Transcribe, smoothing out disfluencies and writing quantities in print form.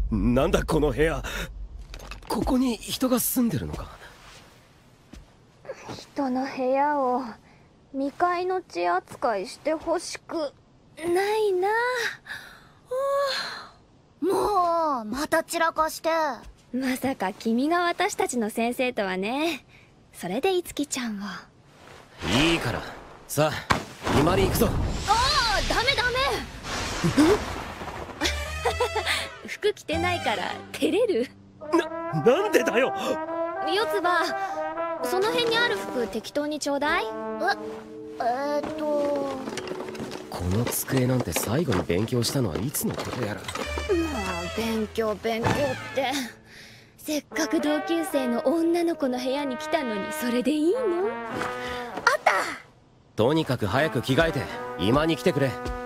なんだこの部屋。ここに人が住んでるのか。 人の部屋を未開の地扱いしてほしくないな。 もうまた散らかして。 まさか君が私たちの先生とはね。それでいつきちゃんは。 いいからさあ、今に行くぞ。 ああ、ダメダメ服着てないから照れる。 なんでだよ。 四つ葉、その辺にある服適当にちょうだい。 この机なんて最後に勉強したのはいつのことやら。 もう勉強勉強って。せっかく同級生の女の子の部屋に来たのにそれでいいの？あった。 とにかく早く着替えて今に来てくれ。